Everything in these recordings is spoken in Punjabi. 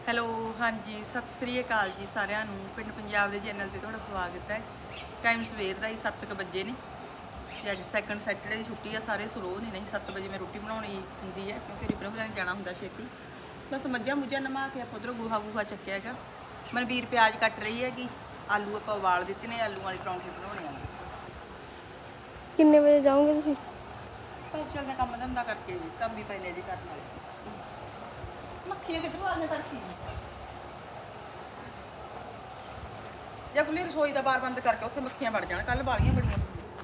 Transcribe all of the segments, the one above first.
ਹੈਲੋ ਹਾਂਜੀ ਸਤਿ ਸ੍ਰੀ ਅਕਾਲ ਜੀ ਸਾਰਿਆਂ ਨੂੰ। ਪਿੰਡ ਪੰਜਾਬ ਦੇ ਚੈਨਲ ਤੇ ਤੁਹਾਡਾ ਸਵਾਗਤ ਹੈ। ਟਾਈਮ ਸਵੇਰ ਦਾ ਹੀ 7 ਵਜੇ ਨੇ ਤੇ ਅੱਜ ਸੈਕੰਡ ਸੈਟਰਡੇ ਦੀ ਛੁੱਟੀ ਆ। ਸਾਰੇ ਸਲੋ ਨੇ, ਨਹੀਂ 7 ਵਜੇ ਮੈਂ ਰੋਟੀ ਬਣਾਉਣੀ ਹੁੰਦੀ ਹੈ ਕਿਉਂਕਿ ਰਿਪਨ ਵਗੈਰਾ ਜਾਣਾ ਹੁੰਦਾ ਛੇਤੀ। ਬਸ ਮੱਝਾਂ ਮੁੱਝਾਂ ਨਮਾ ਕੇ ਆਪਾਂ ਉੱਧਰੋਂ ਗੂਹਾ ਚੱਕਿਆ ਹੈਗਾ। ਮਨਵੀਰ ਪਿਆਜ਼ ਕੱਟ ਰਹੀ ਹੈਗੀ। ਆਲੂ ਆਪਾਂ ਉਬਾਲ ਦਿੱਤੇ ਨੇ, ਆਲੂ ਵਾਲੇ ਪਰੌਂਠੇ ਬਣਾਉਣੇ ਆ। ਕਿੰਨੇ ਵਜੇ ਜਾਓਗੇ ਤੁਸੀਂ? ਚੱਲਦੇ ਕੰਮ ਧੰਦਾ ਕਰਕੇ ਕੰਮ ਵੀ ਪੈਨੇ ਜੀ ਕਰਨ ਵਾਲੇ। ਮੱਖੀਆਂ ਕਿੱਧਰੋਂ ਆਉਣੇ ਤੜਕੀ ਜਾਂ ਖੁੱਲੀ ਰਸੋਈ ਦਾ ਬਾਰ ਬੰਦ ਕਰਕੇ ਉੱਥੇ ਮੱਖੀਆਂ ਵੜ ਜਾਣ। ਕੱਲ ਵਾਲੀਆਂ ਬੜੀਆਂ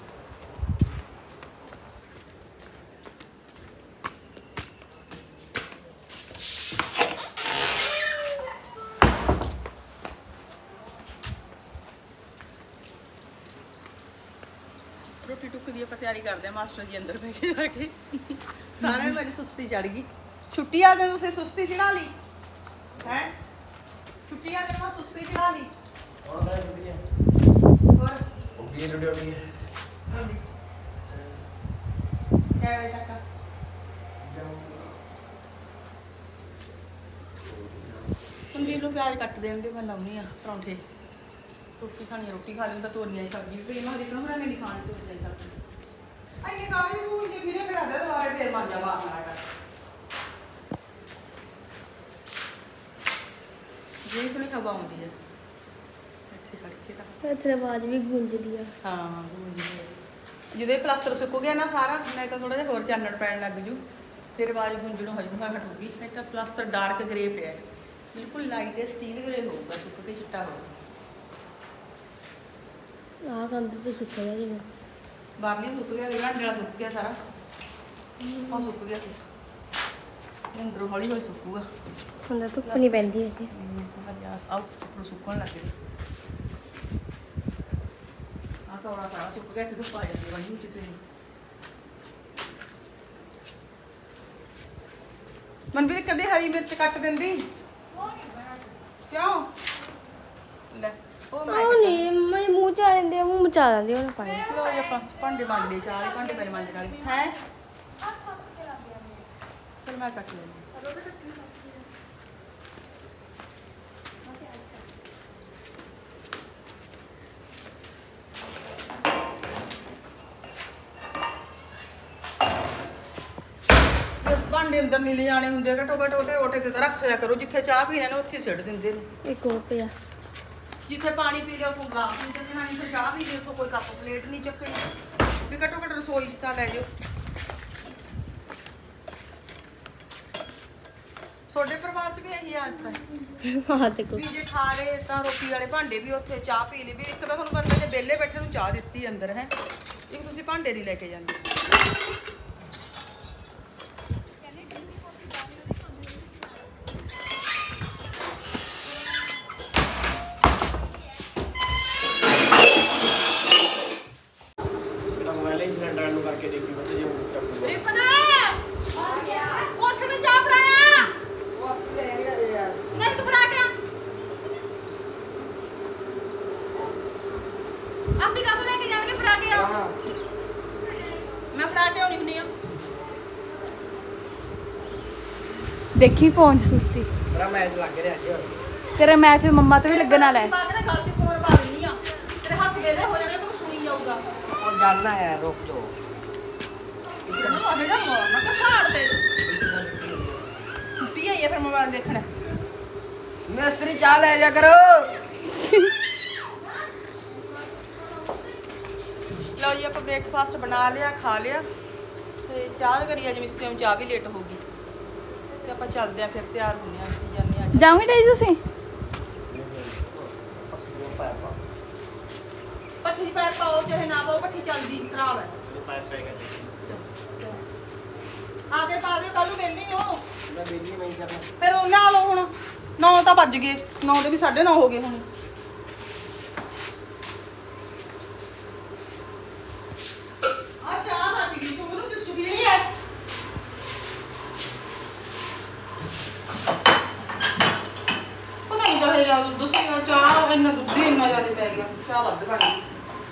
ਰੋਟੀ ਟੁੱਕ ਦੀ ਆਪਾਂ ਤਿਆਰੀ ਕਰਦੇ ਆ। ਮਾਸਟਰ ਜੀ ਅੰਦਰ ਬੈਠੇ ਜਾ ਕੇ ਸਾਰਿਆਂ ਨੂੰ ਮੇਰੀ ਸੁਸਤੀ ਚੜ ਗਈ। ਛੁੱਟੀ ਆ ਗਈ, ਤੁਸੀਂ ਸੁਸਤੀ ਚੜਾ ਲਈ ਹੈ। ਛੁੱਟੀ ਆ ਗਈ, ਸੁਸਤੀ ਚੜਾ ਲਈ। और बाय बढ़िया ਹੋਰ ओके लुटे उठी है ਹਾਂਜੀ ਕਿਆ ਵੇ ਤੱਕ ਮਨਵੀਰ ਨੂੰ ਪਿਆਜ਼ ਕੱਟ ਦੇਣ ਦੇ, ਮੈਂ ਲਾਉਣੀ ਆ ਪਰੌਂਠੇ। ਰੋਟੀ ਖਾਣੀ ਆ, ਰੋਟੀ ਖਾ ਲੈਂਦਾ। ਤੋਰੀਆਂ ਦੀ ਸਬਜ਼ੀ ਵੀ ਪਈ। ਮੈਂ ਹਰੀ ਕਹਾਂ ਨਹੀਂ ਖਾਣੀ ਤੋਰੀਆਂ ਦੀ ਸਬਜ਼ੀ। ਐਨੇ ਕਾਹਲੀ ਨੂੰ ਜੇ ਮੇਰੇ ਖੜਾ ਦੇ ਦੁਬਾਰੇ ਫੇਰ ਮਾਂਜਾ ਮਾਰਨਾ ਹੈਗਾ। ਜੇ ਸੁਣੀ ਹਵਾ ਆਉਂਦੀ ਹੈ ਇੱਥੇ ਖੜ ਕੇ ਤਾਂ ਇੱਥੇ ਆਵਾਜ਼ ਵੀ ਗੂੰਜਦੀ ਆ। ਹਾਂ ਗੂੰਜਦੀ ਹੈ। ਜਦੋਂ ਇਹ ਪਲਾਸਟਰ ਸੁੱਕ ਗਿਆ ਨਾ ਸਾਰਾ, ਨਹੀਂ ਤਾਂ ਥੋੜਾ ਜਿਹਾ ਹੋਰ ਚਾਨਣ ਪੈਣ ਲੱਗ ਜੂ, ਫਿਰ ਆਵਾਜ਼ ਗੂੰਜਣੋਂ ਹਜੂਗਾ ਹਟੂਗੀ। ਨਹੀਂ ਤਾਂ ਪਲਾਸਟਰ ਡਾਰਕ ਗ੍ਰੇ ਪਿਆ, ਬਿਲਕੁਲ ਲਾਈਟ ਹੈ ਸਟੀਲ ਗ੍ਰੇ ਹੋਊਗਾ, ਸੁੱਕ ਕੇ ਚਿੱਟਾ ਹੋਊਗਾ। ਆਹ ਕੰਧ ਤੋਂ ਸੁੱਕ ਗਿਆ ਜਿਵੇਂ। ਬਾਹਰਲੀ ਸੁੱਕ ਗਿਆ, ਘੰਟੇ ਵਾਲਾ ਸੁੱਕ ਗਿਆ ਸਾਰਾ। ਉਹ ਸੁੱਕ ਗਿਆ ਸੀ, ਅੰਦਰੋਂ ਹੌਲੀ ਹੌਲੀ ਸੁੱਕੂਗਾ। ਹੁਣ ਧੁੱਪ ਨਹੀਂ ਪੈਂਦੀ ਇੱਥੇ। ਆਓ ਉੱਪਰੋਂ ਸੁੱਕਣ ਲੱਗ ਗਏ। ਆਹ ਕੌੜਾ ਸਾਰਾ ਸੁੱਕ ਗਿਆ, ਇੱਥੇ ਧੁੱਪ ਆ ਜਾਂਦੀ ਬਣੀ ਕਿਸੇ ਨੂੰ। ਮਨਵੀਰ ਕਦੇ ਹਰੀ ਮਿਰਚ ਕੱਟ ਦਿੰਦੀ ਕਿਉਂ? ਲੈ ਉਹ ਨਹੀਂ ਮੈਂ ਮੂੰਹ ਚ ਆ ਜਾਂਦੇ ਆ, ਮੂੰਹ ਮਚਾ ਦਿੰਦੇ ਉਹਨੇ ਪਾਣੀ। ਲੋ ਜੀ ਆਪਾਂ ਭਾਂਡੇ ਮਾਂਜ ਲਏ, 4 ਭਾਂਡੇ ਮੇਰੇ ਮਾਂਜ ਲਏ ਹੈ। ਫਿਰ ਮੈਂ ਕੱਟ ਲੈਂਦੀ। ਭਾਂਡੇ ਅੰਦਰ ਨਹੀਂ ਲਿਜਾਣੇ ਹੁੰਦੇ, ਘਟੋ ਘਟ ਉਹਦੇ ਓਟੇ ਤੇ ਤਾਂ ਰੱਖ ਲਿਆ ਕਰੋ। ਜਿੱਥੇ ਚਾਹ ਪੀਣੇ ਨੇ ਉੱਥੇ ਸਿੱਟ ਦਿੰਦੇ ਨੇ। ਇੱਕ ਹੋਰ ਪਿਆ। ਜਿੱਥੇ ਪਾਣੀ ਪੀ ਲਿਆ ਉੱਥੋਂ ਗਲਾਸ ਨਹੀਂ ਚੱਕਣਾ, ਨਹੀਂ ਫਿਰ ਚਾਹ ਪੀ ਲਈ ਉੱਥੋਂ ਕੋਈ ਕੱਪ ਪਲੇਟ ਨਹੀਂ ਚੱਕਣੀ। ਵੀ ਘੱਟੋ ਘੱਟ ਰਸੋਈ 'ਚ ਤਾਂ ਲੈ ਜਾਓ। ਤੁਹਾਡੇ ਪਰਿਵਾਰ 'ਚ ਵੀ ਇਹੀ ਆਦਤ ਹੈ ਹਾਂ ਤੇ ਵੀ ਜੇ ਖਾ ਰਹੇ ਤਾਂ ਰੋਟੀ ਵਾਲੇ ਭਾਂਡੇ ਵੀ ਉੱਥੇ ਚਾਹ ਪੀ ਲਈ। ਵੀ ਇੱਕ ਤਾਂ ਤੁਹਾਨੂੰ ਬੰਦੇ ਨੇ ਵਿਹਲੇ ਬੈਠੇ ਨੂੰ ਚਾਹ ਦਿੱਤੀ ਅੰਦਰ ਹੈ, ਇੱਕ ਤੁਸੀਂ ਭਾਂਡੇ ਨਹੀਂ ਲੈ ਕੇ ਜਾਂਦੇ। मेरा मोबाइल ही सिलेंडर नु करके देखी बस ये टप्पू ਰਿਪਨ ਕੋਠੇ ਤੇ ਚਾਹ ਫੜਾਇਆ। ਨਹੀਂ ਤੂੰ ਫੜਾ ਕੇ ਆ। ਆਪੀ ਕਾਹਤੋਂ ਲੈ ਕੇ ਜਾਣਗੇ? ਫੜਾ ਕੇ ਆ। ਮੈਂ ਫੜਾ ਕੇ ਆਉਣੀ ਹੁੰਦੀ ਆ। ਦੇਖੀ ਫੋਨ 'ਚ ਸੁੱਤੀ। मेरा मैच लग रहा है ਤੇਰਾ ਮੈਚ ਮੰਮਾ ਤੇ ਵੀ ਲੱਗਣ ਵਾਲਾ ਹੈ। ਬਾਅਦ ਨਾਲ ਗੱਲ ਤੇ ਫੋਨ ਪਾ ਦਿੰਦੀ ਆ। ਤੇਰੇ ਹੱਥ ਵੇਲੇ ਹੋ ਜਾਣੇ, ਤੂੰ ਸੁਣੀ ਜਾਊਗਾ। और जानना है रोक दो ਤੈਨੂੰ ਆਵੇ ਨਾ ਮਾਰਨਾ ਤਾਂ ਸਾੜ ਦੇ। ਛੁੱਟੀ ਆਈ ਹੈ ਫਿਰ ਮੋਬਾਈਲ ਦੇਖਣਾ। मिस्त्री चाह ले जा करो। ਲਓ ਜੀ ਆਪਾਂ ਬ੍ਰੇਕਫਾਸਟ ਬਣਾ ਲਿਆ, ਖਾ ਲਿਆ ਤੇ ਚਾਹ ਕਰੀ। ਅੱਜ ਮਿਸਤਰੀ ਨੂੰ ਚਾਹ ਵੀ ਲੇਟ ਹੋ ਗਈ ਤੇ ਆਪਾਂ ਚੱਲਦੇ ਆ, ਫਿਰ ਤਿਆਰ ਹੁੰਦੇ ਆ। ਅਸੀਂ ਜਾਂਦੇ ਆ। ਜਾਓਗੇ ਡੈਡੀ ਤੁਸੀਂ? ਪੱਠੀ ਦੀ ਪੈਰ ਪਾਓ ਚਾਹੇ ਨਾ ਪਾਓ, ਪੱਠੀ ਚੱਲਦੀ ਖਰਾਬ ਹੈ। ਆ ਕੇ ਪਾ ਦਿਓ, ਕੱਲ ਨੂੰ ਵੇਲੀ ਹੋ। मैं बिजली नहीं करना ਫਿਰ ਉਹ ਨਾ ਲਓ। ਹੁਣ 9 ਤਾਂ ਵੱਜ ਗਏ, 9 ਦੇ ਵੀ 9:30 ਹੋ ਗਏ ਹੁਣ। ਆ ਚਾਹ ਦਾ ਪੀ ਲਈ, ਤੂੰ ਉਹਨੂੰ ਕਿਸ ਪੀ ਲਈ ਹੈ? ਪਤਾ ਨਹੀਂ ਕਹੇ ਜਾ ਦੱਸਿਆ ਚਾਹ ਇੰਨਾ ਦੁੱਧ ਹੀ ਇੰਨਾ ਜ਼ਿਆਦਾ ਪੈ ਗਿਆ। ਚਾਹ ਵੱਧ ਬਣ ਗਈ।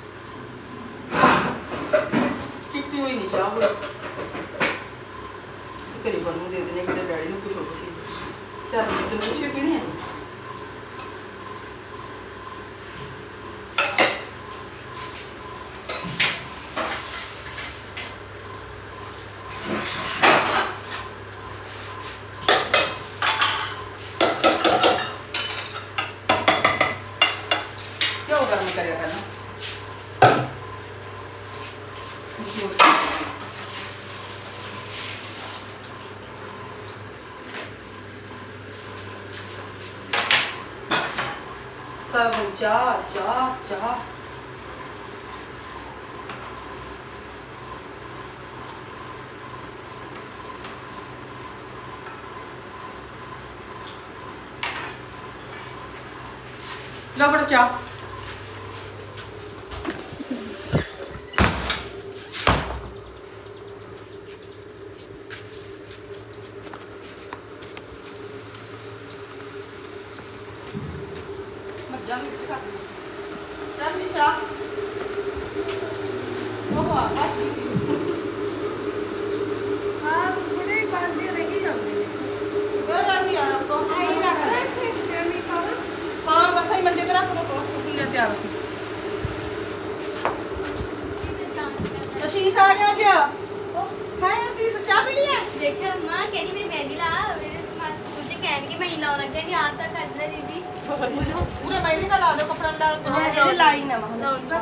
ਕਿਤੇ ਹੋਈ ਨਹੀਂ ਚਾਹ ਹੋਈ। ਘਰੇ ਬਣੂ ਦੇ ਦੇਣੇ, ਕਿਤੇ ਡੈਡੀ ਨੂੰ ਕੁਛ ਹੋ ਕੁਛ ਚੱਲ ਤੈਨੂੰ ਪੁੱਛੇ ਪੀਣੀ ਹੈ ਕਿਉਂ ਗਰਮ ਕਰਿਆ ਕਰਨਾ सब चाह लो बड़ा चाह देखिए मां कहनी मेरी मेहंदी ला मेरे स्कूल से कहन के महीना लग गया आप तक कर दे दीदी पूरे महीने का ला दो कपड़ा ला ਲਾਈ ਨਾ बस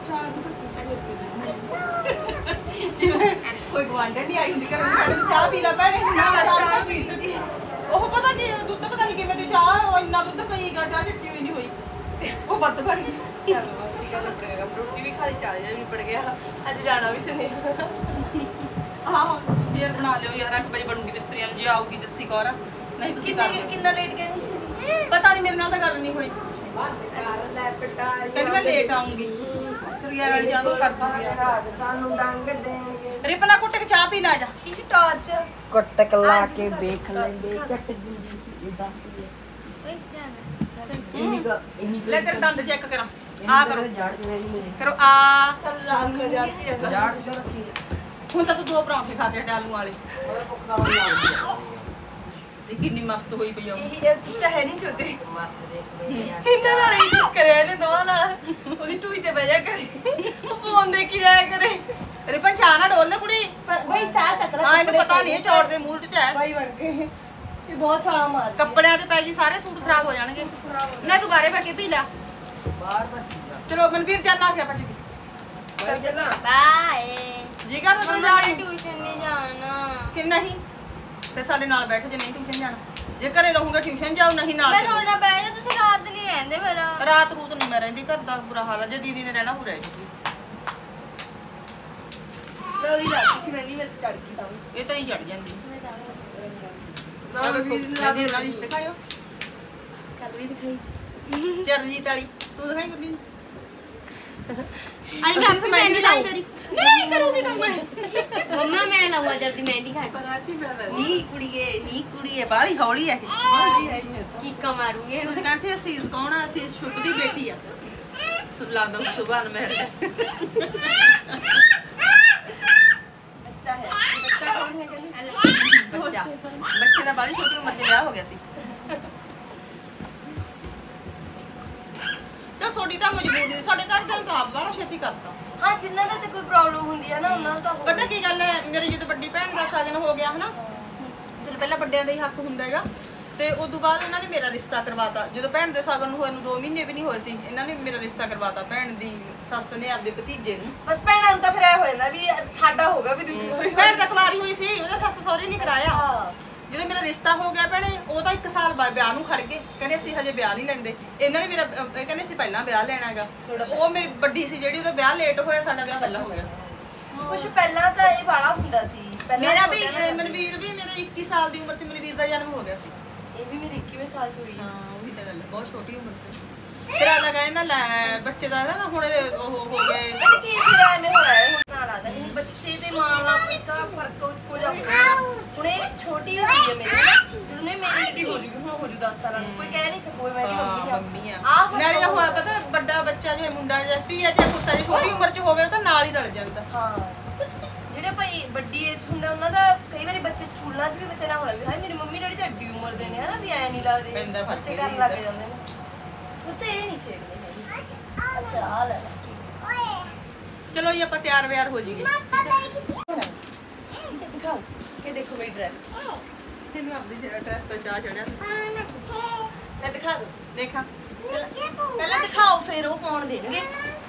कोई गवांढण नहीं आई निकल मैंने चाह पी ला भैणे ना चाह पी ਉਹ ਪਤਾ ਕੀ ਦੁੱਧ ਪਤਾ ਨਹੀਂ ਕਿਵੇਂ ਦੀ ਚਾਹ ਉਹ ਇੰਨਾ ਦੁੱਧ ਪਈਗਾ ਚਾਹ ਚਿੱਟੀ ਹੋਈ ਨਹੀਂ ਹੋਈ ਉਹ ਵੱਧ ਬਣ ਗਈ ਚਲੋ ਬਸ ਠੀਕ ਹੈ ਲੱਗੇਗਾ ਰੋਟੀ ਵੀ ਖਾਲੀ ਚਾਹ ਵੀ ਪੜ ਗਿਆ ਅੱਜ ਜਾਣਾ ਵੀ ਸਨੇ ਆਹੋ ਫੇਰ ਬਣਾ ਲਿਓ ਯਾਰ 8 ਵਜੇ ਬਣੂਗੀ ਮਿਸਤਰੀਆਂ ਨੂੰ ਜੇ ਆਊਗੀ ਜੱਸੀ ਕੌਰ ਨਹੀਂ ਤੁਸੀਂ ਕਰ ਲਿਓ ਕਿੰਨਾ ਲੇਟ ਕਹਿੰਦੀ ਸੀ ਪਤਾ ਨਹੀਂ ਮੇਰੇ ਨਾਲ ਤਾਂ ਗੱਲ ਨਹੀਂ ਹੋਈ ਕਰ ਲੈ ਪਟਾ ਕਹਿੰਦੀ ਮੈਂ ਲੇਟ ਆਉਂਗੀ ਫਿਰ ਯਾਰ ਵਾਲੀ ਜਦੋਂ ਕਰ ਦੂਗੀ ਯਾਰ ਤੁਹਾਨੂੰ ਡੰਗ ਦੇਣਗੇ ਰਿਪਨਾ ਕੁੱਟ ਕੇ ਚਾਹ ਪੀ ਲਾ ਜਾ ਸ਼ੀਸ਼ੀ ਟਾਰਚ ਕੁੱਟਕ ਲਾ ਕੇ ਵੇਖ ਲੈਂਦੇ ਚੱਕ ਦਿੰਦੀ ਦੱਸ ਲੈ ਤੇਰੇ ਦੰਦ ਚੈੱਕ ਕਰਾਂ ਆ ਕਰੋ ਜੜ ਜਿਹੜੇ ਮੇਰੇ ਕਰੋ ਆ ਚੱਲ ਰੱਖ ਜੜ ਚ ਰੱਖ ਜੜ ਚ ਰੱਖੀ ਹੁਣ ਤਾਂ ਤੂੰ 2 ਪਰੌਂਠੇ ਖਾ ਕੇ ਆਲੂ ਵਾਲੇ ਉਹਦਾ ਭੁੱਖ ਲਾਉਣ ਲੱਗ ਗਈ ਤੇ ਕਿੰਨੀ ਮਸਤ ਹੋਈ ਪਈ ਆ ਉਹ। ਇਹ ਤੁਸੀਂ ਤਾਂ ਹੈ ਨਹੀਂ ਸੋਤੇ ਮਸਤ ਦੇਖ ਲੈ ਇਹਨਾਂ ਨਾਲ ਹੀ ਕੁਝ ਕਰਿਆ ਇਹਨੇ ਦੋਵਾਂ ਨਾਲ ਉਹਦੀ ਟੂਈ ਤੇ ਬਹਿ ਜਾ ਕਰੇ ਉਹ ਫੋਨ ਦੇਖੀ ਜਾਇਆ ਕਰੇ ਰਿਪਨ ਚਾਹ ਨਾ ਡੋਲ ਦੇ ਕੁੜੀ ਪਰ ਬਈ ਚਾਹ ਚੱਕ ਲੈ ਹਾਂ ਇਹਨੂੰ ਪਤਾ ਨਹੀਂ ਇਹ ਚੌੜ ਦੇ ਮੂੰਹ ਚ ਹੈ ਬਾਈ ਬਣ ਕੇ ਇਹ ਬਹੁਤ ਛਾਲਾ ਮਾਰ ਕੱਪੜਿਆਂ ਤੇ ਪੈ ਗਈ ਸਾਰੇ ਸੂਟ ਖਰਾਬ ਹੋ ਜਾਣਗੇ ਨਾ ਤੂੰ ਬਾਰੇ ਪਾ ਕੇ ਪੀ ਲੈ ਬਾਹਰ ਦਾ ਚਲੋ ਮਨਵੀਰ ਚੱਲ ਆ ਗਿਆ ਪੱਜ ਬਾਈ ਚੱਲਾਂ बाय ਜੀ ਕਰ ਤੂੰ मम्मा ਜਾਣੀ ट्यूशन में जाना ਕਿ ਨਹੀਂ ਤੇ ਸਾਡੇ ਨਾਲ ਬੈਠ ਜੇ ਨਹੀਂ ਟਿਊਸ਼ਨ ਜਾਣਾ ਜੇ ਘਰੇ ਰਹੂੰਗਾ ਟਿਊਸ਼ਨ ਜਾਉ ਨਹੀਂ ਨਾਲ मैं ਚੱਲੋ। थोड़ा बैठ जा तुझे रात नहीं रहंदे फिर ਰਾਤ ਰੂਤ ਨਹੀਂ ਮੈਂ ਰਹਿੰਦੀ ਘਰ ਦਾ ਬੁਰਾ ਹਾਲ ਹੈ ਜੇ ਦੀਦੀ ਨੇ ਰਹਿਣਾ ਹੋ ਰਹਿ ਜੂਗੀ ਉਹਦੀ ਰਾਤੀ ਸੀ ਮਹਿੰਦੀ ਮੇਰੇ ਚੜ ਗਈ ਤਾਂ ਇਹ ਤਾਂ ਹੀ ਚੜ ਜਾਂਦੀ ਨਾ ਦੇਖੋ ਨਦੀ ਨਦੀ ਦਿਖਾਇਓ ਕੱਲ ਵੀ ਦਿਖਾਈ ਚਰਨਜੀਤ ਵਾਲੀ ਤੂੰ ਦਿਖਾਈ ਗੁੱਲੀ आज मैं अपनी मेहंदी लाऊं ਨਹੀਂ ਕਰੂਗੀ ਨਾ ਮੈਂ मम्मा मैं लाऊंगा जल्दी मेहंदी खाने ਪਰਾਚੀ ਮੈਂ ਨੀ ਕੁੜੀਏ ਬਾਹਲੀ ਹੌਲੀ ਹੈ चीका मारूंगी ਤੁਸੀਂ ਕਹਿੰਦੇ ਸੀ ਅਸੀਸ ਕੌਣ ਆ ਅਸੀਸ ਸ਼ੁਭ ਦੀ ਬੇਟੀ ਆ ਸੁਲਾਦੋ ਸੁਭਾਨ ਮਹਿਰ ਬੱਚਾ ਹੈ ਬੱਚਾ ਕੌਣ ਹੈ ਕਹਿੰਦੇ ਬੱਚੇ ਦਾ ਬਾਹਲੀ ਛੋਟੀ ਉਮਰ 'ਚ ਵਿਆਹ ਹੋ ਗਿਆ ਸੀ ਤਾਂ ਛੋਟੀ ਤਾਂ ਮਜਬੂਰੀ ਸੀ ਸਾਡੇ ਘਰ ਦਾ ਤਾਂ ਬੜਾ ਛੇਤੀ ਕਰਤਾ ਹਾਂ ਜਿੰਨਾਂ ਦਾ ਤੇ ਕੋਈ ਪ੍ਰੋਬਲਮ ਹੁੰਦੀ ਹੈ ਨਾ ਉਹਨਾਂ ਦਾ ਤਾਂ ਪਤਾ ਕੀ ਗੱਲ ਹੈ ਮੇਰੀ ਜਦੋਂ ਵੱਡੀ ਭੈਣ ਦਾ ਸ਼ਗਨ ਹੋ ਗਿਆ ਹਨਾ ਚਲ ਪਹਿਲਾਂ ਵੱਡਿਆਂ ਦਾ ਹੀ ਹੱਕ ਹੁੰਦਾ ਹੈਗਾ ਤੇ ਉਸ ਤੋਂ ਬਾਅਦ ਇਹਨਾਂ ਨੇ ਮੇਰਾ ਰਿਸ਼ਤਾ ਕਰਵਾਤਾ ਜਦੋਂ ਭੈਣ ਦੇ ਸ਼ਗਨ ਨੂੰ ਹੋਏ ਨੂੰ 2 ਮਹੀਨੇ ਵੀ ਨਹੀਂ ਹੋਏ ਸੀ ਇਹਨਾਂ ਨੇ ਮੇਰਾ ਰਿਸ਼ਤਾ ਕਰਵਾਤਾ ਭੈਣ ਦੀ ਸੱਸ ਨੇ ਆਪਦੇ ਭਤੀਜੇ ਨੂੰ ਬਸ ਭੈਣਾਂ ਨੂੰ ਤਾਂ ਫਿਰ ਇਹ ਹੋ ਜਾਂਦਾ ਵੀ ਸਾਡਾ ਹੋਗਾ ਵੀ ਦੂਜੀ ਹੋਈ ਭੈਣ ਦਾ ਕੁਵਾਰੀ ਹੋਈ ਸੀ ਉਹਦਾ ਸੱਸ ਸਹੁਰੇ ਨਹੀਂ ਕਰਾਇਆ ਜਦੋਂ ਮੇਰਾ ਰਿਸ਼ਤਾ ਹੋ ਗਿਆ ਭੈਣੇ ਉਹ ਤਾਂ 1 ਸਾਲ ਬਾਅਦ ਵਿਆਹ ਨੂੰ ਖੜ ਗਏ ਕਹਿੰਦੇ ਅਸੀਂ ਹਜੇ ਵਿਆਹ ਨਹੀਂ ਲੈਂਦੇ ਇਹਨਾਂ ਨੇ ਮੇਰਾ ਕਹਿੰਦੇ ਅਸੀਂ ਪਹਿਲਾਂ ਵਿਆਹ ਲੈਣਾ ਹੈਗਾ ਉਹ ਮੇਰੀ ਵੱਡੀ ਸੀ ਜਿਹੜੀ ਉਹਦਾ ਵਿਆਹ ਲੇਟ ਹੋਇਆ ਸਾਡਾ ਵਿਆਹ ਪਹਿਲਾਂ ਹੋ ਗਿਆ ਕੁਝ ਪਹਿਲਾਂ ਤਾਂ ਇਹ ਵਾਲਾ ਹੁੰਦਾ ਸੀ ਮੇਰਾ ਵੀ ਮਨਵੀਰ ਵੀ ਮੇਰੇ 21 ਸਾਲ ਦੀ ਉਮਰ 'ਚ ਮਨਵੀਰ ਦਾ ਜਨਮ ਹੋ ਗਿਆ ਸੀ ਇਹ ਵੀ ਮੇਰੇ 21ਵੇਂ ਸਾਲ 'ਚ ਹੋਈ ਹੈ ਹਾਂ ਉਹੀ ਤਾਂ ਗੱਲ ਹੈ ਬਹੁਤ ਛੋਟੀ ਉਮਰ 'ਚ ਫਿਰ ਆਲਾ ਕਹਿੰਦਾ ਲੈ ਬੱਚੇ ਦਾ ਨਾ ਹੁਣ ਉਹ ਹੋ ਗਏ ਪਤਾ ਕੀ ਫਿਰ ਐਵੇਂ ਹੋ ਰਿਹਾ ਹੈ ਹੁਣ ਨਾਲ ਆਦਾ ਇਹ ਬੱਚੇ ਤੇ ਮਾਂ-ਬਾਪ ਦਾ ਫਰਕ ਕੋ ਜਾ ਹੁਣ ਇਹ ਛੋਟੀ ਹੋਈ ਹੈ ਮੇਰੀ ਜਦੋਂ ਨੇ ਮੇਰੀ ਏਡੀ ਹੋ ਜੂਗੀ ਹੁਣ ਹੋ ਜੂ 10 ਸਾਲਾਂ ਨੂੰ ਕੋਈ ਕਹਿ ਨਹੀਂ ਸਕੂਗਾ ਮੇਰੀ ਮੰਮੀ ਆ ਨਾਲੇ ਤਾਂ ਹੋਇਆ ਪਤਾ ਵੱਡਾ ਬੱਚਾ ਜੇ ਮੁੰਡਾ ਜਾਂ ਧੀਆ ਜਾਂ ਪੁੱਤਾ ਜੇ ਛੋਟੀ ਉਮਰ 'ਚ ਹੋਵੇ ਉਹ ਤਾਂ ਨਾਲ ਹੀ ਰਲ ਜਾਂਦਾ ਹਾਂ ਜਿਹੜੇ ਭਾਈ ਵੱਡੀ ਏਜ ਹੁੰਦਾ ਉਹਨਾਂ ਦਾ ਕਈ ਵਾਰੀ ਬੱਚੇ ਸਕੂਲਾਂ 'ਚ ਵੀ ਬੱਚੇ ਨਾ ਹੋਣਾ ਵੀ ਹਾਏ ਮੇਰੀ ਮੰਮੀ ਡੈਡੀ ਤਾਂ ਏਡੀ ਉਮਰ ਦੇ ਨੇ ਹਨਾ ਵੀ ਨਹੀਂ ਲੱਗਦੀ ਪੈਂਦਾ ਫਰਕ ਬੱਚੇ ਇਹ ਕਰਨ ਨਹੀਂ ਲੱਗ ਜਾਂਦੇ ਨੇ ਉਹ ਤੇ ਇਹ ਨਹੀਂ ਛੇੜਦੇ ਹੈਗੇ ਅੱਛਾ ਆ ਲੈ ਚਲੋ ਜੀ ਆਪਾਂ ਤਿਆਰ ਵਿਆਰ ਹੋ ਜਾਈਏ ਦਿਖਾਓ ਇਹ ਦੇਖੋ ਮੇਰੀ ਡਰੈਸ ਤੈਨੂੰ ਆਪਣੀ ਡਰੈਸ ਦਾ ਚਾਹ ਚੜਿਆ ਲੈ ਦਿਖਾ ਦੋ ਦੇਖਾਂ ਪਹਿਲਾਂ ਦਿਖਾਓ ਫਿਰ ਉਹ ਪਾਉਣ ਦੇਣਗੇ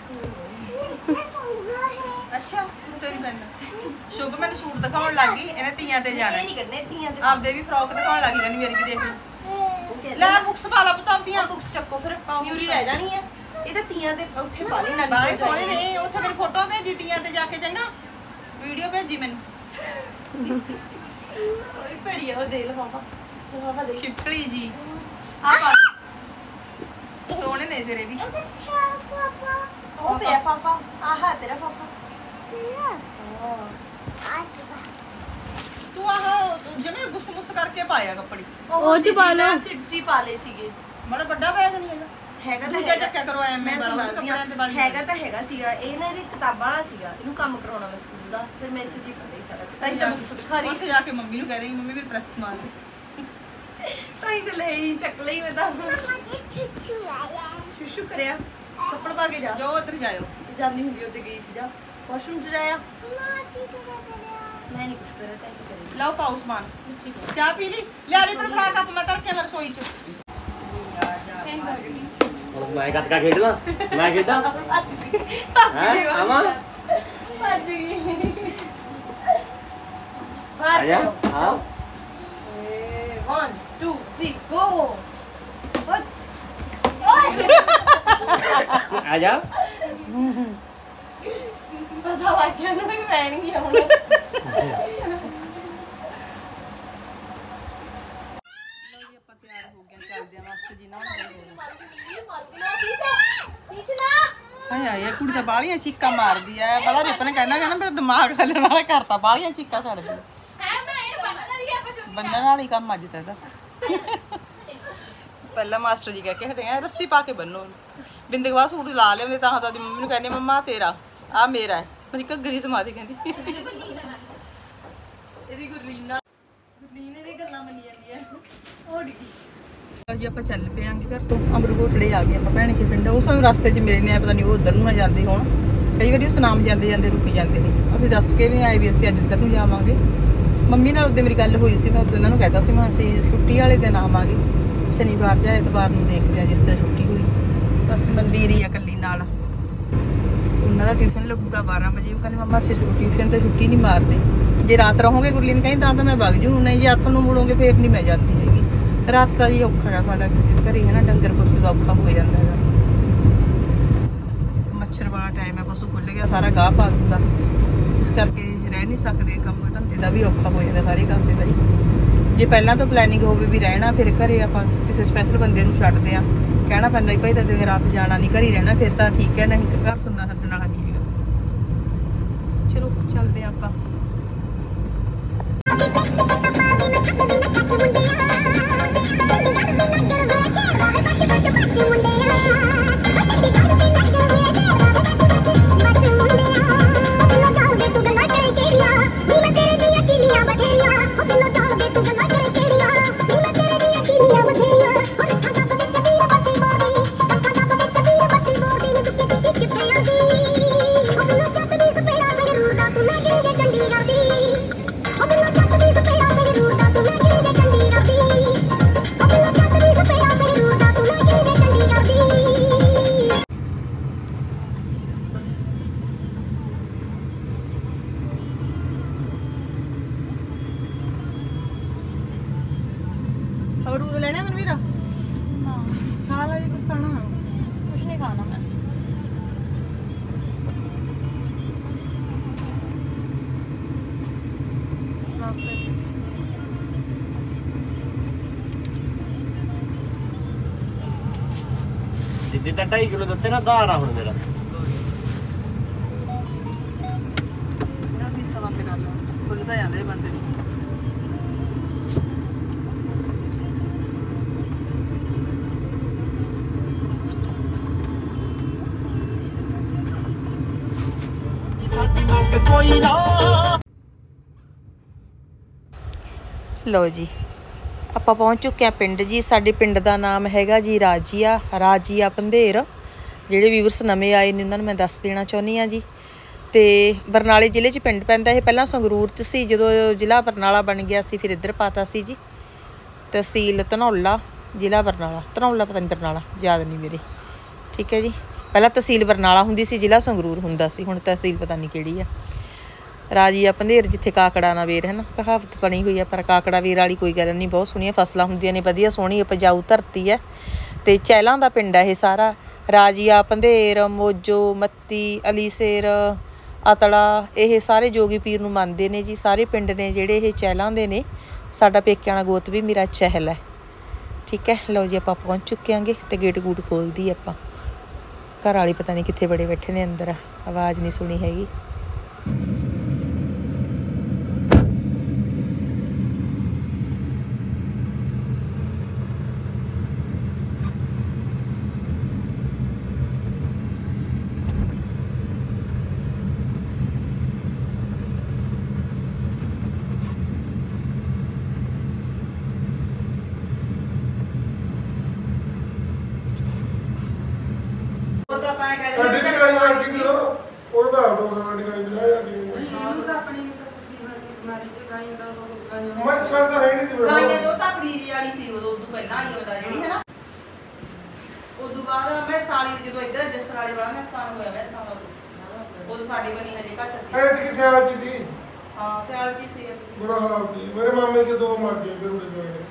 ਅੱਛਾ ਤੇਰੀ ਪੈਂਦਾ ਸ਼ੁਭ ਮੈਨੂੰ ਸੂਟ ਦਿਖਾਉਣ ਲੱਗ ਗਈ ਇਹਨੇ ਤੀਆਂ ਤੇ ਜਾਣਾ ਇਹ ਨਹੀਂ ਕੱਢਨੇ ਤੀਆਂ ਦੇ ਆਪਦੇ ਵੀ ਫਰੋਕ ਦਿਖਾਉਣ ਲੱਗ ਗਈ ਕਹਿੰਦੀ ਮੇਰੀ ਵੀ ਦੇਖ ਲੈ ਲੈ ਬੁੱਕਸ ਪਾ ਲਾ ਪੁੱਤ ਆਪਦੀਆਂ ਬੁੱਕਸ ਚੱਕੋ ਫਿਰ ਪਿਊਰੀ ਰਹਿ ਜਾਣੀ ਹੈ ਇਹ ਤਾਂ ਤੀਆਂ ਦੇ ਉੱਥੇ ਪਾ ਲਈ ਨਾਨੀ ਬਾਰੇ ਸੋਹਣੇ ਨੇ ਉੱਥੇ ਮੇਰੀ ਫੋਟੋ ਭੇਜੀ ਤੀਆਂ ਤੇ ਜਾ ਕੇ ਚੰਗਾ ਵੀਡੀਓ ਭੇਜੀ ਮੈਨੂੰ ਕੋਈ ਭੜੀ ਉਹ ਦੇ ਲਫਾਫਾ ਦੇਖ ਖਿਪਕਲੀ ਜੀ ਆ ਪਾ ਸੋਹਣੇ ਨੇ ਤੇਰੇ ਵੀ ਉਹ ਪਿਆ ਫਾਫਾ ਆਹਾ ਤੇਰਾ ਫਾਫਾ ਤੂੰ ਆਹ ਜਿਵੇਂ ਗੁੱਸ ਕਰਕੇ ਪਾਇਆ ਕੱਪੜੇ ਉਹ ਚ ਪਾ ਲਓ। ਕਿਡਜੀ ਪਾ ਲਏ ਸੀਗੇ ਬੜਾ ਵੱਡਾ ਬੈਗ ਨਹੀਂ ਹੈਗਾ ਹੈਗਾ ਤਾਂ ਦੂਜਾ ਚੱਕਿਆ ਕਰੋ ਐਵੇਂ ਮੈਂ ਵਾਲਾ, ਸਮਝਦੀ ਕੱਪੜਿਆਂ ਤੇ ਬਣ ਹੈਗਾ ਤਾਂ ਹੈਗਾ ਸੀਗਾ ਇਹ ਨਾ ਇਹਦੀ ਕਿਤਾਬਾਂ ਵਾਲਾ ਸੀਗਾ ਇਹਨੂੰ ਕੰਮ ਕਰਾਉਣਾ ਮੈਂ ਸਕੂਲ ਦਾ ਫਿਰ ਮੈਂ ਇਸੇ ਚੀਜ਼ ਪੜ੍ਹੀ ਸਾਰਾ ਤਾਂ ਹੀ ਤਾਂ ਬੁੱਕਸ ਦਿਖਾ ਰਹੀ ਉੱਥੇ ਜਾ ਕੇ ਮੰਮੀ ਨੂੰ ਕਹਿ ਦੇਗੀ ਮੰਮੀ ਮੇਰੀ ਪ੍ਰੈਸ ਮਾਰ ਦੇ ਤਾਂ ਹੀ ਤਾਂ ਲੈ ਹੀ ਚੱਕ ਲਈ ਮੈਂ ਤਾਂ ਸ਼ੁਸ਼ੂ ਕਰਿਆ ਚੱਪਲ ਪਾ ਕੇ ਜਾ ਜੋ ਉੱਧਰ ਜਾਇਓ ਜਾਂਦੀ ਹੁੰਦੀ ਉੱਤੇ ਗਈ ਸੀ ਜਾ ਵਾਸ਼ਰੂਮ ਚ ਜਾਇਆ ਮੈਂ ਨਹੀਂ ਕੁਝ ਕਰਿਆ ਤਾਂ ਹੀ ਕਰੀ ਲਓ ਪਾਓ ਸਮਾਨ ਚਾਹ ਪੀ ਲਈ ਲਿਆ ਲਈ ਪਰ ਫੜਾ ਕੱਪ ਮੈਂ ਧਰ ਕੇ ਮੈਂ ਰਸੋਈ ਚ ਮੈਂ ਗੱਤਕਾ ਖੇਡਦਾ ਮੈਂ ਖੇਡਾਂ ਹੈ ਆਵਾਂ ਭੱਜ ਗਈ ਆ ਜਾ ਆ 1 2 3 ਗੋ ਆ ਜਾ ਪਤਾ ਲੱਗ ਗਿਆ ਨਾ ਮੈਂ ਪੈਣ ਗਈ ਹੁਣ ਲਓ ਜੀ ਆਪਾਂ ਤਿਆਰ ਹੋ ਗਏ ਚੱਲਦੇ ਆ ਮਾਸਟਰ ਜੀ ਨਾਲ ਹਾਏ ਹਾਏ ਇਹ ਕੁੜੀ ਤਾਂ ਬਾਹਲੀਆਂ ਚੀਕਾਂ ਮਾਰਦੀ ਐ ਪਤਾ ਰਿਪਨ ਕਹਿੰਦਾ ਮੇਰਾ ਦਿਮਾਗ ਹੱਲਣ ਵਾਲਾ ਕਰਤਾ ਬਾਹਲੀਆਂ ਚੀਕਾਂ ਛੱਡਦੀ ਬੰਨਣ ਵਾਲੀ ਕੰਮ ਅੱਜ ਤਾਂ ਇਹਦਾ ਪਹਿਲਾਂ ਮਾਸਟਰ ਜੀ ਕਹਿ ਕੇ ਹਟੇ ਆ ਰੱਸੀ ਪਾ ਕੇ ਬੰਨੋ ਬਿੰਦੇ ਬਾਅਦ ਸੂਟ ਲਾ ਲਿਆਉਂਦੇ ਤਾਂ ਤਾਂ ਮੰਮੀ ਨੂੰ ਕਹਿੰਦੇ ਮੰਮਾ ਤੇਰਾ ਆ ਮੇਰਾ ਹੈ ਮੇਰੀ ਘੱਗਰੀ ਸਮਾਦੀ ਕਹਿੰਦੀ ਇਹਦੀ ਗੁਰਲੀਨ ਇਹਦੀ ਗੱਲਾਂ ਮੰਨੀ ਜਾਂਦੀ ਹੈ ਉਹ ਡਿੱਗੀ ਜੀ ਆਪਾਂ ਚੱਲ ਪਏ ਆਂਗੇ ਘਰ ਤੋਂ ਅਮਰੂਗੋਟਲੇ ਆ ਗਏ ਆਪਾਂ ਭੈਣ ਕੇ ਪਿੰਡ ਉਸ ਸਮੇਂ ਰਸਤੇ 'ਚ ਮੇਰੇ ਨੇ ਪਤਾ ਨਹੀਂ ਉਹ ਉਧਰ ਨੂੰ ਨਾ ਜਾਂਦੇ ਹੋਣ ਕਈ ਵਾਰੀ ਉਹ ਸੁਨਾਮ ਜਾਂਦੇ ਜਾਂਦੇ ਰੁਕੀ ਜਾਂਦੇ ਨੇ ਅਸੀਂ ਦੱਸ ਕੇ ਵੀ ਆਏ ਵੀ ਅਸੀਂ ਅੱਜ ਉੱਧਰ ਨੂੰ ਜਾਵਾਂਗੇ ਮੰਮੀ ਨਾਲ ਉਹਦੇ ਮੇਰੀ ਗੱਲ ਹੋਈ ਸੀ ਮੈਂ ਉਹਨਾਂ ਨੂੰ ਕਹਿਤਾ ਸੀ ਮੈਂ ਅਸੀਂ ਛੁੱਟੀ ਵਾਲੇ ਦਿਨ ਆਵਾਂਗੇ ਸ਼ਨੀਵਾਰ ਜਾਂ ਐਤਵਾਰ ਨੂੰ ਦੇਖਦੇ ਆ ਜਿਸ ਤਰ੍ਹਾਂ ਛੁੱਟੀ ਹੋਈ ਬਸ ਮਨਵੀਰ ਹੀ ਆ ਇਕੱਲੀ ਨਾਲ ਉਹਨਾਂ ਦਾ ਟਿਊਸ਼ਨ ਲੱਗੂਗਾ 12 ਵਜੇ ਉਹ ਕਹਿੰਦੇ ਮੰਮਾ ਅਸੀਂ ਟਿਊਸ਼ਨ ਤੇ ਛੁੱਟੀ ਨਹੀਂ ਮਾਰਦੇ ਜੇ ਰਾਤ ਰਹੋਗੇ ਗੁਰਲੀਨ ਕਹਿੰਦੀ ਤਾਂ ਮੈਂ ਵਗ ਜੂ ਨਹੀਂ ਜੇ ਹੱਥ ਨੂੰ ਮੁੜੋਗੇ ਫੇਰ ਨਹੀਂ ਮੈਂ ਜਾਂਦੀ ਹੈਗੀ ਰਾਤ ਦਾ ਜੀ ਔਖਾ ਹੈ ਸਾਡਾ ਘਰੇ ਹੈ ਨਾ ਡੰਗਰ ਪਸ਼ੂ ਦਾ ਔਖਾ ਹੋ ਜਾਂਦਾ ਹੈਗਾ ਮੱਛਰ ਵਾਲਾ ਟਾਈਮ ਹੈ ਪਸ਼ੂ ਖੁੱਲ ਗਿਆ ਸਾਰਾ ਗਾਹ ਪਾ ਦਿੰਦਾ ਇਸ ਕਰਕੇ ਰਹਿ ਨਹੀਂ ਸਕਦੇ ਕੰਮ ਧੰਦੇ ਦਾ ਵੀ ਔਖਾ ਹੋ ਜਾਂਦਾ ਸਾਰੇ ਕਾਸੇ ਦਾ ਹੀ ਜੇ ਪਹਿਲਾਂ ਤੋਂ ਪਲੈਨਿੰਗ ਹੋਵੇ ਵੀ ਰਹਿਣਾ ਫਿਰ ਘਰੇ ਆਪਾਂ ਕਿਸੇ ਸਪੈਸ਼ਲ ਬੰਦੇ ਨੂੰ ਛੱਡਦੇ ਆ ਕਹਿਣਾ ਪੈਂਦਾ ਭਾਈ ਤਾਂ ਦਿਨ ਰਾਤ ਜਾਣਾ ਨਹੀਂ ਘਰੇ ਰਹਿਣਾ ਫਿਰ ਤਾਂ ਠੀਕ ਹੈ ਨਹੀਂ ਘਰ ਸੁਣਨਾ ਛੱਡਣ ਵਾਲਾ ਨਹੀਂ ਹੈਗਾ ਚਲੋ ਚੱਲਦੇ ਆਪਾਂ ਅਮਰੂਦ ਲੈਣਾ ਮਨਵੀਰਾ ਖਾ ਲਾ ਜੀ ਕੁਛ ਖਾਣਾ ਕੁਛ ਨਹੀਂ ਖਾਣਾ ਮੈਂ ਜਿੱਦੀ ਤਾਂ 2.5 ਕਿਲੋ ਦਿੱਤੇ ਨਾ ਧਾਰ ਆ ਹੁਣ ਮੇਰਾ ਨਾ ਵੀ ਸਵੰਦ ਕਰ ਲਾ ਖੁੱਲਦਾ ਜਾਂਦਾ ਇਹ ਬੰਦੇ ਨੂੰ ਲਓ ਜੀ ਆਪਾਂ ਪਹੁੰਚ ਚੁੱਕੇ ਆ ਪਿੰਡ ਜੀ। ਸਾਡੇ ਪਿੰਡ ਦਾ ਨਾਮ ਹੈਗਾ ਜੀ ਰਾਜੀਆ ਪੰਧੇਰ। ਜਿਹੜੇ ਵੀਵਰਸ ਨਵੇਂ ਆਏ ਨੇ ਉਹਨਾਂ ਨੂੰ ਮੈਂ ਦੱਸ ਦੇਣਾ ਚਾਹੁੰਦੀ ਆ ਜੀ। ਤੇ ਬਰਨਾਲੇ ਜ਼ਿਲ੍ਹੇ 'ਚ ਪਿੰਡ ਪੈਂਦਾ। ਇਹ ਪਹਿਲਾਂ ਸੰਗਰੂਰ 'ਚ ਸੀ, ਜਦੋਂ ਜ਼ਿਲ੍ਹਾ ਬਰਨਾਲਾ ਬਣ ਗਿਆ ਸੀ ਫਿਰ ਇੱਧਰ ਪਾਤਾ ਸੀ ਜੀ। ਤਹਿਸੀਲ ਧਨੌਲਾ, ਜ਼ਿਲ੍ਹਾ ਬਰਨਾਲਾ। ਧਨੌਲਾ ਪਤਾ ਨਹੀਂ, ਬਰਨਾਲਾ ਯਾਦ ਨਹੀਂ ਮੇਰੇ। ਠੀਕ ਹੈ ਜੀ, ਪਹਿਲਾਂ ਤਹਿਸੀਲ ਬਰਨਾਲਾ ਹੁੰਦੀ ਸੀ, ਜ਼ਿਲ੍ਹਾ ਸੰਗਰੂਰ ਹੁੰਦਾ ਸੀ, ਹੁਣ ਤਹਿਸੀਲ ਪਤਾ ਨਹੀਂ ਕਿਹੜੀ ਆ। ਰਾਜੀਆ ਪੰਧੇਰ, ਜਿੱਥੇ ਕਾਕੜਾ ਨਾ ਵੇਰ, ਹੈ ਨਾ, ਕਹਾਵਤ ਬਣੀ ਹੋਈ ਆ। ਪਰ ਕਾਕੜਾ ਵੇਰ ਵਾਲੀ ਕੋਈ ਗੱਲ ਨਹੀਂ, ਬਹੁਤ ਸੋਹਣੀਆਂ ਫਸਲਾਂ ਹੁੰਦੀਆਂ ਨੇ, ਵਧੀਆ ਸੋਹਣੀ ਉਪਜਾਊ ਧਰਤੀ ਹੈ। ਤੇ ਚਹਿਲਾਂ ਦਾ ਪਿੰਡ ਹੈ ਇਹ ਸਾਰਾ। ਰਾਜੀਆ ਪੰਧੇਰ, ਮੋਜੋ, ਮੱਤੀ, ਅਲੀਸੇਰ, ਅਤੜਾ, ਇਹ ਸਾਰੇ ਜੋਗੀ ਪੀਰ ਨੂੰ ਮੰਨਦੇ ਨੇ ਜੀ। ਸਾਰੇ ਪਿੰਡ ਨੇ ਜਿਹੜੇ ਇਹ ਚਹਿਲਾਂ ਦੇ ਨੇ। ਸਾਡਾ ਪੇਕਿਆਂ ਵਾਲਾ ਗੋਤ ਵੀ ਮੇਰਾ ਚਹਿਲ ਹੈ। ਠੀਕ ਹੈ, ਲਓ ਜੀ ਆਪਾਂ ਪਹੁੰਚ ਚੁੱਕੇ ਆਂਗੇ ਤੇ ਗੇਟ ਗੂਟ ਖੋਲਦੀ ਆਪਾਂ। ਘਰ ਵਾਲੀ ਪਤਾ ਨਹੀਂ ਕਿੱਥੇ ਬੜੇ ਬੈਠੇ ਨੇ ਅੰਦਰ, ਆਵਾਜ਼ ਨਹੀਂ ਸੁਣੀ ਹੈਗੀ। ਗਾਈਆਂ ਦੋ ਤਾਂ ਪਨੀਰੀ ਵਾਲੀ ਸੀ ਉਦੋਂ ਪਹਿਲਾਂ ਆਈ ਉਹਦਾ ਜਿਹੜੀ ਹੈ ਨਾ। ਉਦੋਂ ਬਾਅਦ ਮੈਂ ਸਾਲੀ ਜਦੋਂ ਇੱਧਰ ਜਸਰ ਵਾਲੇ ਵਾਲਾ ਨੁਕਸਾਨ ਹੋਇਆ ਮੈਂ ਸਾਲ ਉਦੋਂ ਸਾਡੀ ਬਣੀ ਹਜੇ ਘੱਟ ਸੀ। ਐ ਕਿ ਸਿਆਲ ਜੀ ਦੀ ਹਾਂ ਸਿਆਲ ਜੀ ਸੀ। ਬੁਰਾ ਹਾਲ ਸੀ। ਮੇਰੇ ਮਾਮੇ ਕੇ ਦੋ ਮਰ ਗਏ ਫਿਰ ਉਹਦੇ